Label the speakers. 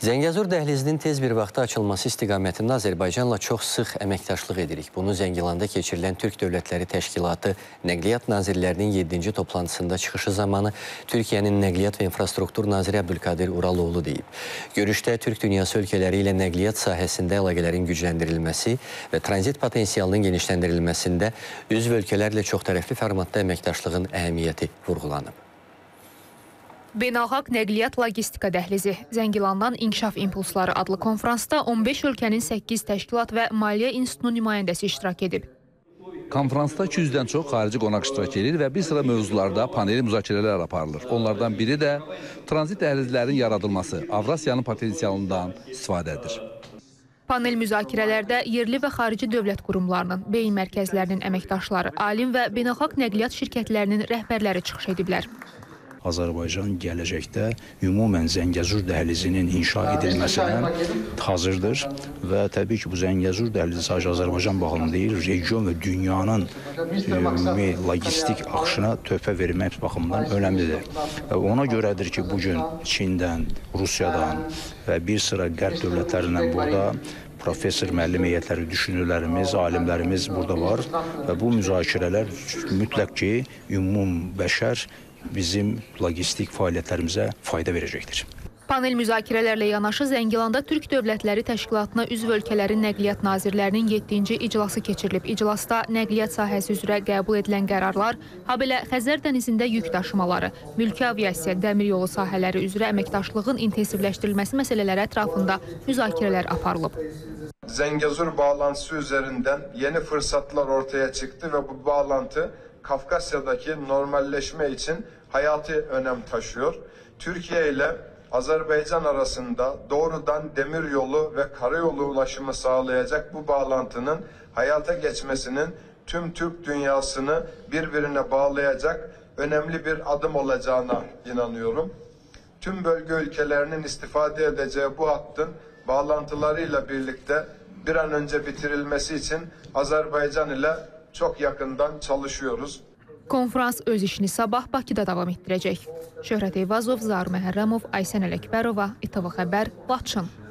Speaker 1: Zəngəzur dəhlizinin tez bir vaxtda açılması istiqamətində Azərbaycanla çox sıx əməkdaşlıq edirik. Bunu Zəngilanda keçirilən Türk Dövlətləri Təşkilatı Nəqliyyat Nazirlərinin 7-ci toplantısında çıxışı zamanı Türkiyənin Nəqliyyat və İnfrastruktur Naziri Əbdülkadir Uraloğlu deyib. Görüşdə Türk dünyası ölkələri ilə nəqliyyat sahəsində əlaqələrin gücləndirilməsi və tranzit potensialının genişləndirilməsində üzv ölkələrlə çoxtərəfli formatda əməkdaşlığın əhəmiyyəti vurğulanıb.
Speaker 2: Beynəlxalq Nəqliyyat Logistika Dəhlizi Zəngilandan İnkişaf İmpulsları adlı konfransda 15 ölkənin 8 təşkilat və Maliyyə İnstitutunun nümayəndəsi iştirak edib.
Speaker 3: Konfransda 200-dən çox xarici qonaq iştirak edir və bir sıra mövzularda paneli müzakirələr aparılır. Onlardan biri də tranzit dəhlizlərin yaradılması, Avrasiyanın potensialından istifadədir.
Speaker 2: Panel müzakirələrdə yerli və xarici dövlət qurumlarının, beyin mərkəzlərinin əməkdaşları, alim və beynəlxalq nəqliyyat şirkətlərinin rəhbərləri çıxış ediblər.
Speaker 4: Azərbaycan gələcəkdə ümumən Zəngəzur dəhlizinin inşa edilməsinə hazırdır və təbii ki, bu Zəngəzur dəhlizi sadəcə Azərbaycan baxımından deyil, region və dünyanın ümumi logistik axışına töhfə vermək baxımından önəmlidir. Və ona görədir ki, bugün Çindən, Rusiyadan və bir sıra qərb dövlətlərindən burada professor, müəllim heyətləri, düşünürlərimiz, alimlərimiz burada var və bu müzakirələr mütləq ki, ümum bəşər bizim logistik fəaliyyətlərimizə fayda verəcəkdir.
Speaker 2: Panel müzakirələrlə yanaşı Zəngilanda Türk Dövlətləri Təşkilatına üzv ölkələrin nəqliyyat nazirlərinin 7-ci iclası keçirilib. İclasda nəqliyyat sahəsi üzrə qəbul edilən qərarlar, habelə Xəzər dənizində yük daşımaları, mülki aviasiya, dəmir yolu sahələri üzrə əməkdaşlığın intensivləşdirilməsi məsələləri ətrafında müzakirələr aparılıb.
Speaker 5: Zəngəzur bağlantısı üzerinden yeni fırsatlar ortaya çıktı ve bu bağlantı Kafkasya'daki normalleşme için hayati önem taşıyor. Türkiye ile Azerbaycan arasında doğrudan demiryolu ve karayolu ulaşımı sağlayacak bu bağlantının hayata geçmesinin tüm Türk dünyasını birbirine bağlayacak önemli bir adım olacağına inanıyorum. Tüm bölge ülkelerinin istifade edeceği bu hattın bağlantılarıyla birlikte bir an önce bitirilmesi için Azerbaycan ile çok yakından çalışıyoruz.
Speaker 2: Konfrans öz işini sabah Bakıda davam etdirəcək. Şöhrət Eyvazov, Zaur Məhərrəmov, Aysən Ələkbərova, İTV Xəbər, Laçın.